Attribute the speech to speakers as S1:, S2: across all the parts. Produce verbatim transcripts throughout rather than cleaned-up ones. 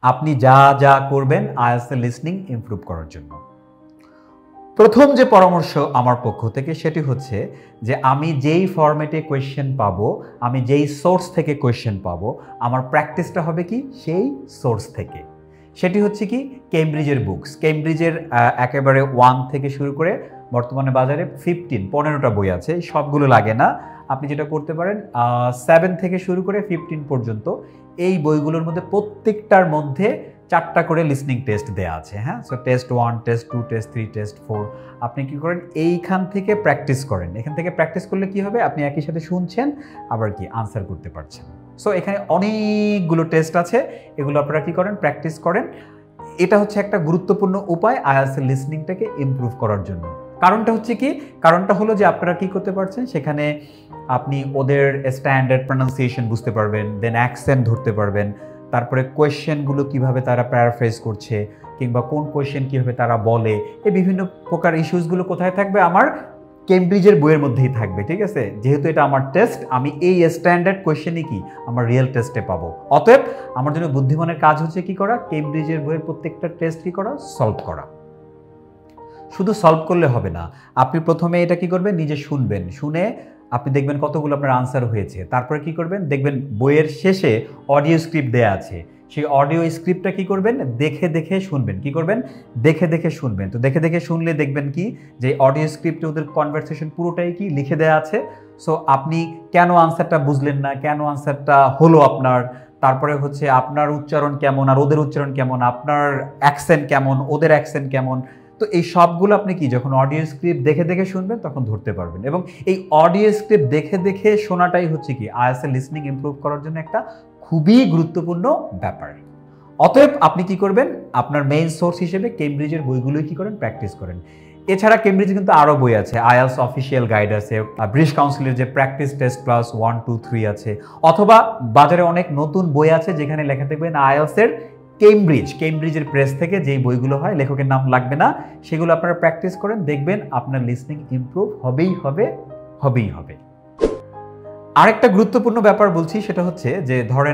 S1: আপনি যা যা করবেন আইএলটিএস এর লিসনিং ইমপ্রুভ করার জন্য। প্রথম যে পরামর্শ আমার পক্ষ থেকে সেটি হচ্ছে যে আমি যেই ফরম্যাটে কোয়েশ্চেন পাবো, আমি যেই সোর্স থেকে কোয়েশ্চেন পাবো, আমার প্র্যাকটিসটা হবে কি সেই সোর্স থেকে। সেটি হচ্ছে কি কেমব্রিজের বুকস। কেমব্রিজের একেবারে ওয়ান থেকে শুরু করে বর্তমানে বাজারে ফিফটিন পনেরোটা বই আছে, সবগুলো লাগে না। আপনি যেটা করতে পারেন সেভেন থেকে শুরু করে ফিফটিন পর্যন্ত এই বইগুলোর মধ্যে প্রত্যেকটার মধ্যে চারটা করে লিসনিং টেস্ট দেওয়া আছে। হ্যাঁ, so test one, test two, test three, test four. আপনি কি করেন এইখান থেকে প্র্যাকটিস করেন। এখান থেকে প্র্যাকটিস করলে কি হবে, আপনি একই সাথে শুনছেন আবার কি আনসার করতে পারছেন। সো এখানে অনেকগুলো টেস্ট আছে, এগুলো আপনারা কি করেন প্র্যাকটিস করেন। এটা হচ্ছে একটা গুরুত্বপূর্ণ উপায় আইএলটিএস এর লিসনিংটাকে ইমপ্রুভ করার জন্য। কারণটা হচ্ছে কি, কারণটা হলো যে আপনারা কি করতে পারছেন, সেখানে আপনি ওদের স্ট্যান্ডার্ড প্রনাউন্সিয়েশন বুঝতে পারবেন, দেন অ্যাকসেন্ট ধরতে পারবেন, তারপরে কোয়েশ্চেনগুলো কিভাবে তারা প্যারাফ্রেজ করছে কিংবা কোন কোয়েশ্চেন কিভাবে তারা বলে, এই বিভিন্ন প্রকার ইস্যুসগুলো কোথায় থাকবে, আমার কেমব্রিজের বইয়ের মধ্যেই থাকবে। ঠিক আছে, যেহেতু এটা আমার টেস্ট, আমি এই স্ট্যান্ডার্ড কোয়েশ্চেনই কি আমার রিয়েল টেস্টে পাবো। অতএব আমার জন্য বুদ্ধিমানের কাজ হচ্ছে কি করা, কেমব্রিজের বইয়ের প্রত্যেকটা টেস্ট কি করা, সলভ করা। শুধু সলভ করলে হবে না, আপনি প্রথমে এটা কি করবেন, নিজে শুনবেন, শুনে আপনি দেখবেন কতগুলো আপনার আনসার হয়েছে। তারপরে কি করবেন, দেখবেন বইয়ের শেষে অডিও স্ক্রিপ্ট দেয়া আছে, সেই অডিও স্ক্রিপ্টটা কি করবেন, দেখে দেখে শুনবেন। কি করবেন, দেখে দেখে শুনবেন। তো দেখে দেখে শুনলে দেখবেন কি যে অডিও স্ক্রিপ্টে ওদের কনভারসেশন পুরোটাই কি লিখে দেওয়া আছে। সো আপনি কেন আনসারটা বুঝলেন না, কেন আনসারটা হলো আপনার, তারপরে হচ্ছে আপনার উচ্চারণ কেমন আর ওদের উচ্চারণ কেমন, আপনার অ্যাকসেন্ট কেমন ওদের অ্যাকসেন্ট কেমন। তো এই সবগুলো আপনি কি যখন অডিও স্ক্রিপ্ট দেখে দেখে শুনবেন তখন ধরতে পারবেন। এবং এই অডিও স্ক্রিপ্ট দেখে দেখে শোনাটাই হচ্ছে কি আইএলটিএস এর লিসনিং ইমপ্রুভ করার জন্য একটা খুবই গুরুত্বপূর্ণ ব্যাপার। অতএব আপনি কি করবেন, আপনার মেইন সোর্স হিসেবে কেমব্রিজের বইগুলোই কি করেন, প্র্যাকটিস করেন। এছাড়া কেমব্রিজে কিন্তু আরও বই আছে, আইএলটিএস অফিসিয়াল গাইড আছে, ব্রিটিশ কাউন্সিলের যে practice test plus one two three আছে, অথবা বাজারে অনেক নতুন বই আছে যেখানে লেখা থাকবেন আইএলটিএস এর কেমব্রিজ, কেমব্রিজের প্রেস থেকে যেই বইগুলো হয়, লেখকের নাম লাগবে না, সেগুলো আপনারা প্র্যাকটিস করেন, দেখবেন আপনার লিসনিং ইমপ্রুভ হবেই হবে, হবেই হবে। আরেকটা গুরুত্বপূর্ণ ব্যাপার বলছি, সেটা হচ্ছে যে ধরেন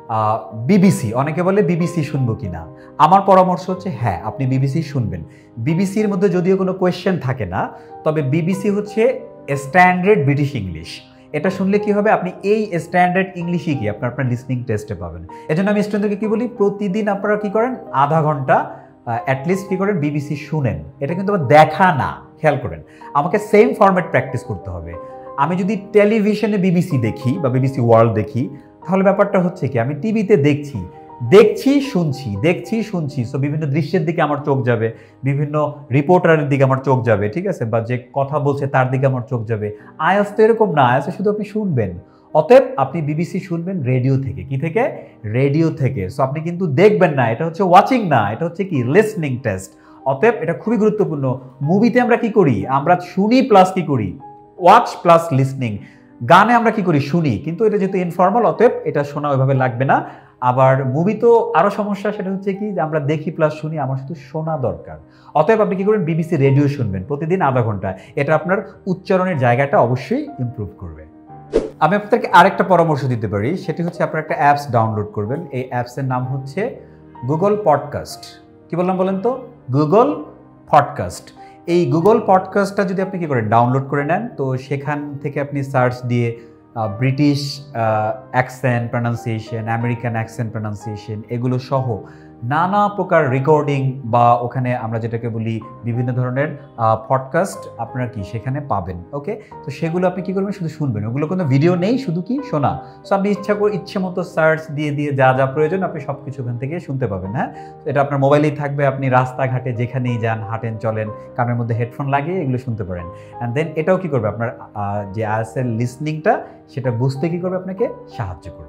S1: বিবিসি, অনেকে বলে বিবিসি শুনবো কিনা। আমার পরামর্শ হচ্ছে হ্যাঁ, আপনি বিবিসি শুনবেন। বিবিসির মধ্যে যদিও কোনো কোয়েশ্চেন থাকে না, তবে বিবিসি হচ্ছে স্ট্যান্ডার্ড ব্রিটিশ ইংলিশ। এটা শুনলে কি হবে, আপনি এই স্ট্যান্ডার্ড ইংলিশই কি আপনার আপনার লিসনিং টেস্টে পাবেন। এজন্য আমি স্টুডেন্টদেরকে কি বলি, প্রতিদিন আপনারা কি করেন, আধা ঘন্টা অ্যাটলিস্ট কি করেন বিবিসি শুনেন। এটা কিন্তু আবার দেখা না, খেয়াল করেন, আমাকে সেম ফরম্যাট প্র্যাকটিস করতে হবে। আমি যদি টেলিভিশনে বিবিসি দেখি বা বিবিসি ওয়ার্ল্ড দেখি, তাহলে ব্যাপারটা হচ্ছে কি আমি টিভিতে দেখছি দেখছি শুনছি দেখছি শুনছি, সো বিভিন্ন দৃশ্যের দিকে আমার চোখ যাবে, বিভিন্ন রিপোর্টারের দিকে আমার চোখ যাবে, ঠিক আছে, বা যে কথা বলছে তার দিকে আমার চোখ যাবে। আইএলটিএস তো এরকম না, আইএলটিএস শুধু আপনি শুনবেন। অতএব আপনি বিবিসি শুনবেন রেডিও থেকে। কি থেকে? রেডিও থেকে। সো আপনি কিন্তু দেখবেন না, এটা হচ্ছে ওয়াচিং না, এটা হচ্ছে কি লিসনিং টেস্ট। অতএব এটা খুবই গুরুত্বপূর্ণ। মুভিতে আমরা কি করি, আমরা শুনি প্লাস কি করি, ওয়াচ প্লাস লিসনিং। গানে আমরা কি করি, শুনি, কিন্তু এটা যেহেতু ইনফর্মাল, অতএব এটা শোনা ওইভাবে লাগবে না। আবার মুভি তো আরো সমস্যা, সেটা হচ্ছে কি যে আমরা দেখি প্লাস শুনি, আমার শুধু শোনা দরকার। অতএব আপনি কি করবেন, বিবিসি রেডিও শুনবেন প্রতিদিন আধা ঘন্টা। এটা আপনার উচ্চারণের জায়গাটা অবশ্যই ইমপ্রুভ করবে। আমি আপনাদেরকে আরেকটা পরামর্শ দিতে পারি, সেটি হচ্ছে আপনারা একটা অ্যাপস ডাউনলোড করবেন। এই অ্যাপসের নাম হচ্ছে গুগল পডকাস্ট। কি বললাম বলেন তো, গুগল পডকাস্ট। এই গুগল পডকাস্টটা যদি আপনি কি করেন ডাউনলোড করে নেন, তো সেখান থেকে আপনি সার্চ দিয়ে British accent pronunciation, American accent pronunciation, এগুলো সহ নানা প্রকার রেকর্ডিং বা ওখানে আমরা যেটাকে বলি বিভিন্ন ধরনের পডকাস্ট আপনারা কি সেখানে পাবেন। ওকে, তো সেগুলো আপনি কি করবেন, শুধু শুনবেন, ওগুলো কোনো ভিডিও নেই, শুধু কি শোনা। সো আপনি ইচ্ছা করে ইচ্ছে মতো সার্চ দিয়ে দিয়ে যা যা প্রয়োজন আপনি সব কিছু ওখান থেকে শুনতে পাবেন। হ্যাঁ, এটা আপনার মোবাইলেই থাকবে, আপনি রাস্তাঘাটে যেখানেই যান, হাঁটেন চলেন, কানের মধ্যে হেডফোন লাগিয়ে এগুলো শুনতে পারেন। অ্যান্ড দেন এটাও কি করবে, আপনার যে আইএলটিএস এর লিসনিংটা সেটা বুঝতে কি করবে, আপনাকে সাহায্য করবে।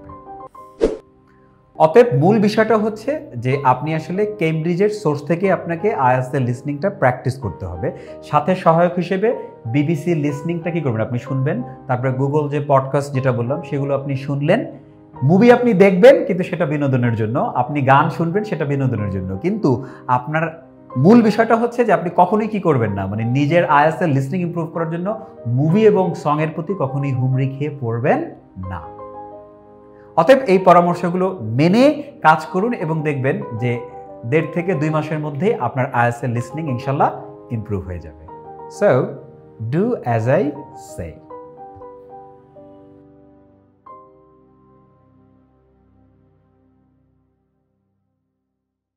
S1: অতএব মূল বিষয়টা হচ্ছে যে আপনি আসলে কেমব্রিজের সোর্স থেকে আপনাকে আইএলটিএস এর লিসনিংটা প্র্যাকটিস করতে হবে। সাথে সহায়ক হিসেবে বিবিসি লিসনিংটা কি করবেন, আপনি শুনবেন। তারপরে গুগল যে পডকাস্ট যেটা বললাম সেগুলো আপনি শুনলেন। মুভি আপনি দেখবেন, কিন্তু সেটা বিনোদনের জন্য। আপনি গান শুনবেন, সেটা বিনোদনের জন্য। কিন্তু আপনার মূল বিষয়টা হচ্ছে যে আপনি কখনোই কি করবেন না, মানে নিজের আইএলটিএস এর লিসনিং ইমপ্রুভ করার জন্য মুভি এবং সং এর প্রতি কখনোই হুমড়ি খেয়ে পড়বেন না। অতএব এই পরামর্শগুলো মেনে কাজ করুন এবং দেখবেন যে দেড় থেকে দুই মাসের মধ্যে আপনার আইএলটিএস এর লিসনিং ইনশাল্লাহ ইমপ্রুভ হয়ে যাবে। So do as I say.